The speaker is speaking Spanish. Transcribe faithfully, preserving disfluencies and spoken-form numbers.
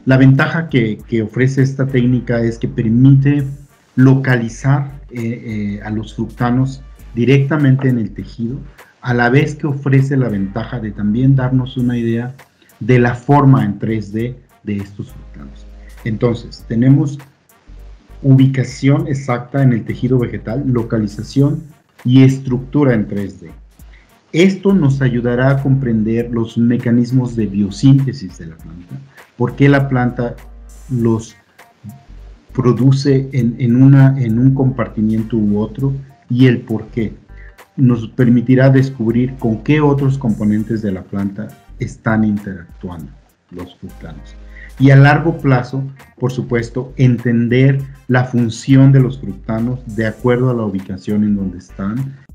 La ventaja que, que ofrece esta técnica es que permite localizar eh, eh, a los fructanos directamente en el tejido, a la vez que ofrece la ventaja de también darnos una idea de la forma en tres D de estos fructanos. Entonces, tenemos ubicación exacta en el tejido vegetal, localización y estructura en tres D. Esto nos ayudará a comprender los mecanismos de biosíntesis de la planta, por qué la planta los produce en, en, una, en un compartimiento u otro y el por qué. Nos permitirá descubrir con qué otros componentes de la planta están interactuando los fructanos. Y a largo plazo, por supuesto, entender la función de los fructanos de acuerdo a la ubicación en donde están